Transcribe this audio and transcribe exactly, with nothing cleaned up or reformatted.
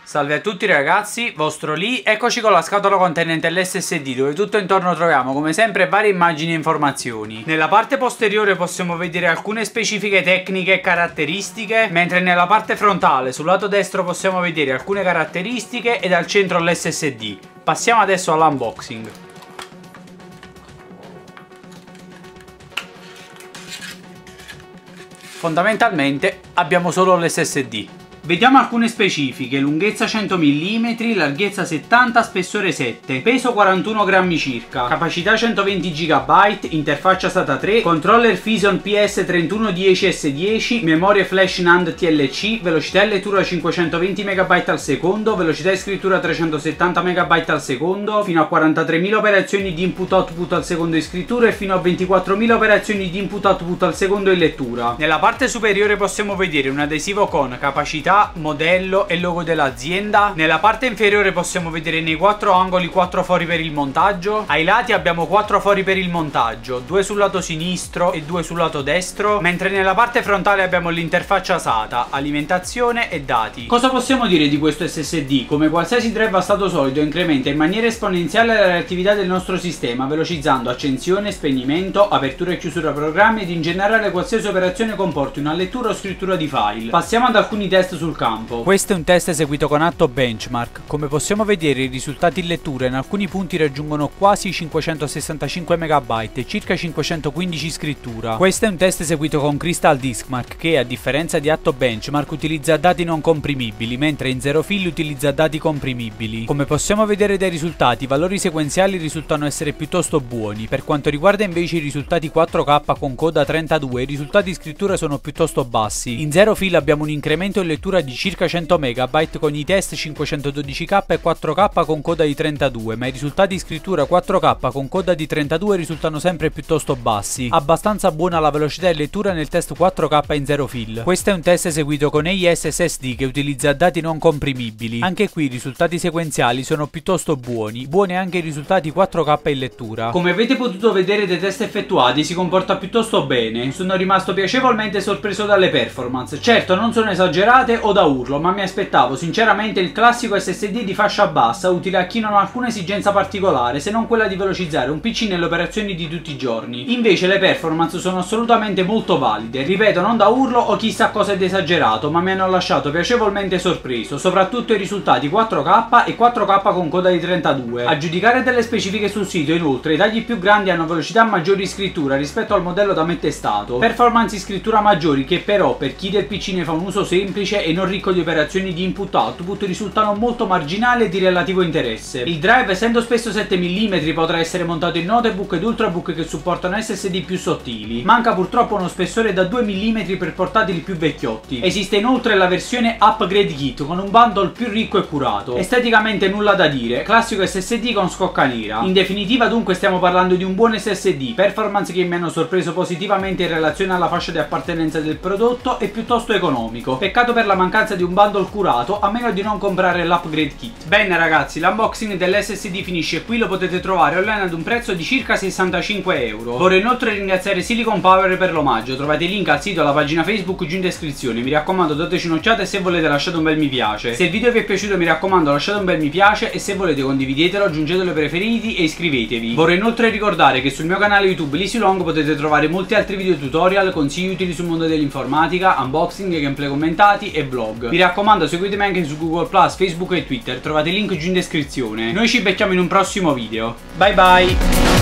Salve a tutti ragazzi, vostro Lee, eccoci con la scatola contenente l'S S D dove tutto intorno troviamo come sempre varie immagini e informazioni. Nella parte posteriore possiamo vedere alcune specifiche tecniche e caratteristiche, mentre nella parte frontale sul lato destro possiamo vedere alcune caratteristiche ed al centro l'S S D. Passiamo adesso all'unboxing. Fondamentalmente abbiamo solo l'S S D. Vediamo alcune specifiche: lunghezza cento millimetri, larghezza settanta, spessore sette, peso quarantuno grammi circa, capacità centoventi giga, interfaccia SATA tre, controller Phison P S trentuno dieci S dieci, memoria flash NAND T L C, velocità di lettura cinquecentoventi megabyte al secondo, velocità di scrittura trecentosettanta megabyte al secondo, fino a quarantatremila operazioni di input-output al secondo in scrittura e fino a ventiquattromila operazioni di input-output al secondo in lettura. Nella parte superiore possiamo vedere un adesivo con capacità, modello e logo dell'azienda. Nella parte inferiore possiamo vedere nei quattro angoli quattro fori per il montaggio. Ai lati abbiamo quattro fori per il montaggio, due sul lato sinistro e due sul lato destro, mentre nella parte frontale abbiamo l'interfaccia SATA, alimentazione e dati. Cosa possiamo dire di questo S S D? Come qualsiasi drive a stato solido incrementa in maniera esponenziale la reattività del nostro sistema, velocizzando accensione, spegnimento, apertura e chiusura programmi ed in generale qualsiasi operazione comporti una lettura o scrittura di file. Passiamo ad alcuni test sul campo. Questo è un test eseguito con Atto Benchmark. Come possiamo vedere, i risultati in lettura in alcuni punti raggiungono quasi cinquecentosessantacinque megabyte e circa cinquecentoquindici scrittura. Questo è un test eseguito con Crystal Diskmark che, a differenza di Atto Benchmark, utilizza dati non comprimibili, mentre in Zero Fill utilizza dati comprimibili. Come possiamo vedere dai risultati, i valori sequenziali risultano essere piuttosto buoni. Per quanto riguarda invece i risultati quattro K con coda trentadue, i risultati di scrittura sono piuttosto bassi. In Zero Fill abbiamo un incremento in lettura di circa cento megabyte con i test cinquecentododici K e quattro K con coda di trentadue, ma i risultati di scrittura quattro K con coda di trentadue risultano sempre piuttosto bassi. Abbastanza buona la velocità di lettura nel test quattro K in Zero Fill. Questo è un test eseguito con A E S S S D che utilizza dati non comprimibili. Anche qui i risultati sequenziali sono piuttosto buoni, buoni anche i risultati quattro K in lettura. Come avete potuto vedere dai test effettuati si comporta piuttosto bene. Sono rimasto piacevolmente sorpreso dalle performance. Certo, non sono esagerate o da urlo, ma mi aspettavo sinceramente il classico S S D di fascia bassa, utile a chi non ha alcuna esigenza particolare se non quella di velocizzare un P C nelle operazioni di tutti i giorni. Invece le performance sono assolutamente molto valide, ripeto, non da urlo o chissà cosa ed esagerato, ma mi hanno lasciato piacevolmente sorpreso, soprattutto i risultati quattro K e quattro K con coda di trentadue. A giudicare delle specifiche sul sito, inoltre, i tagli più grandi hanno velocità maggiori di scrittura rispetto al modello da me testato, performance di scrittura maggiori che però, per chi del P C ne fa un uso semplice e non ricco di operazioni di input-output, risultano molto marginali e di relativo interesse. Il drive, essendo spesso sette millimetri, potrà essere montato in notebook ed ultrabook che supportano S S D più sottili. Manca purtroppo uno spessore da due millimetri per portatili più vecchiotti. Esiste inoltre la versione Upgrade Kit con un bundle più ricco e curato. Esteticamente nulla da dire, classico S S D con scocca nera. In definitiva dunque stiamo parlando di un buon S S D, performance che mi hanno sorpreso positivamente in relazione alla fascia di appartenenza del prodotto e piuttosto economico. Peccato per la mancanza di un bundle curato, a meno di non comprare l'upgrade kit. Bene ragazzi, l'unboxing dell'S S D finisce qui, lo potete trovare online ad un prezzo di circa sessantacinque euro. Vorrei inoltre ringraziare Silicon Power per l'omaggio, trovate il link al sito e alla pagina Facebook giù in descrizione. Mi raccomando, dateci un'occhiata e se volete lasciate un bel mi piace. Se il video vi è piaciuto mi raccomando lasciate un bel mi piace e se volete condividetelo, aggiungetelo ai preferiti e iscrivetevi. Vorrei inoltre ricordare che sul mio canale YouTube LeeSyLong potete trovare molti altri video tutorial, consigli utili sul mondo dell'informatica, unboxing, gameplay commentati e vlog. Mi raccomando, seguitemi anche su Google plus, Facebook e Twitter, trovate il link giù in descrizione. Noi ci becchiamo in un prossimo video. Bye bye!